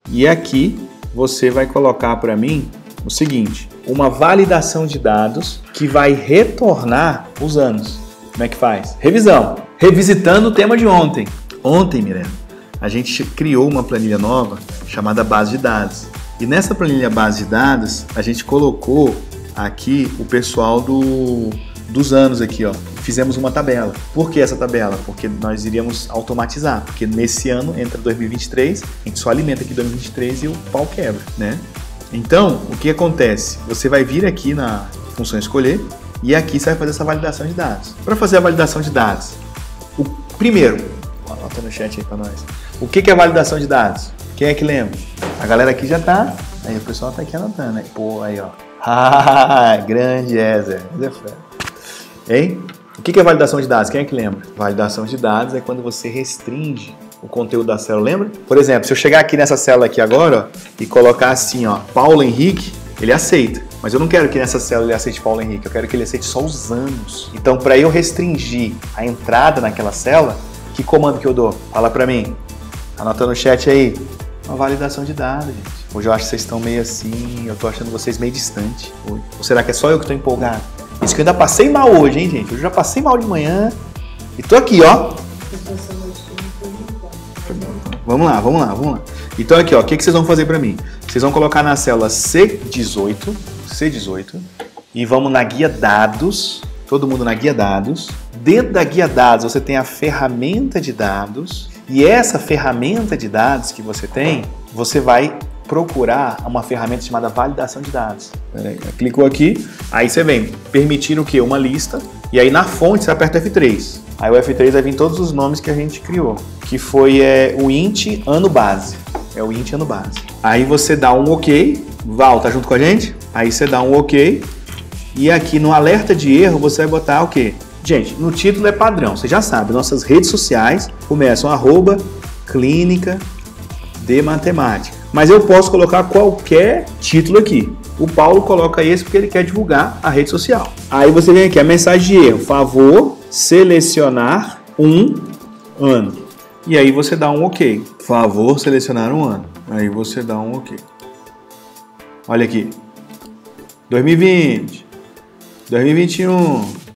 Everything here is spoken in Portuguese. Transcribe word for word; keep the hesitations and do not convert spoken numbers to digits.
E aqui você vai colocar para mim o seguinte, uma validação de dados que vai retornar os anos. Como é que faz? Revisão. Revisitando o tema de ontem. Ontem, Mirella, a gente criou uma planilha nova chamada base de dados. E nessa planilha base de dados, a gente colocou aqui o pessoal do, dos anos aqui, ó. Fizemos uma tabela. Por que essa tabela? Porque nós iríamos automatizar. Porque nesse ano, entra dois mil e vinte e três, a gente só alimenta aqui dois mil e vinte e três e o pau quebra, né? Então, o que acontece? Você vai vir aqui na função escolher e aqui você vai fazer essa validação de dados. Para fazer a validação de dados, o primeiro, anota no chat aí para nós. O que é validação de dados? Quem é que lembra? A galera aqui já tá, aí o pessoal tá aqui anotando, né? Pô, aí ó. Ah, grande Ezer. Hein? O que é validação de dados? Quem é que lembra? Validação de dados é quando você restringe o conteúdo da célula, lembra? Por exemplo, se eu chegar aqui nessa célula aqui agora, ó, e colocar assim, ó, Paulo Henrique, ele aceita. Mas eu não quero que nessa célula ele aceite Paulo Henrique, eu quero que ele aceite só os anos. Então, para eu restringir a entrada naquela célula, que comando que eu dou? Fala para mim. Anota no chat aí. Uma validação de dados, gente. Hoje eu acho que vocês estão meio assim, eu tô achando vocês meio distante. Ou será que é só eu que tô empolgado? Isso que eu ainda passei mal hoje, hein, gente? Hoje eu já passei mal de manhã e tô aqui, ó. Vamos lá, vamos lá, vamos lá. Então aqui, ó, o que, que vocês vão fazer para mim? Vocês vão colocar na célula C dezoito, C dezoito, e vamos na guia dados, todo mundo na guia dados. Dentro da guia dados você tem a ferramenta de dados, e essa ferramenta de dados que você tem, você vai procurar uma ferramenta chamada validação de dados. Peraí, clicou aqui, aí você vem permitir o quê? Uma lista, e aí na fonte você aperta F três. Aí o F três vai vir todos os nomes que a gente criou, que foi é, o int ano base. É o int ano base. Aí você dá um OK. Val, tá junto com a gente? Aí você dá um OK. E aqui no alerta de erro você vai botar o quê? Gente, no título é padrão. Você já sabe, nossas redes sociais começam arroba clínica de matemática. Mas eu posso colocar qualquer título aqui. O Paulo coloca esse porque ele quer divulgar a rede social. Aí você vem aqui, a mensagem de erro. Favor selecionar um ano. E aí você dá um OK. Favor selecionar um ano. Aí você dá um OK. Olha aqui. dois mil e vinte, dois mil e vinte e um,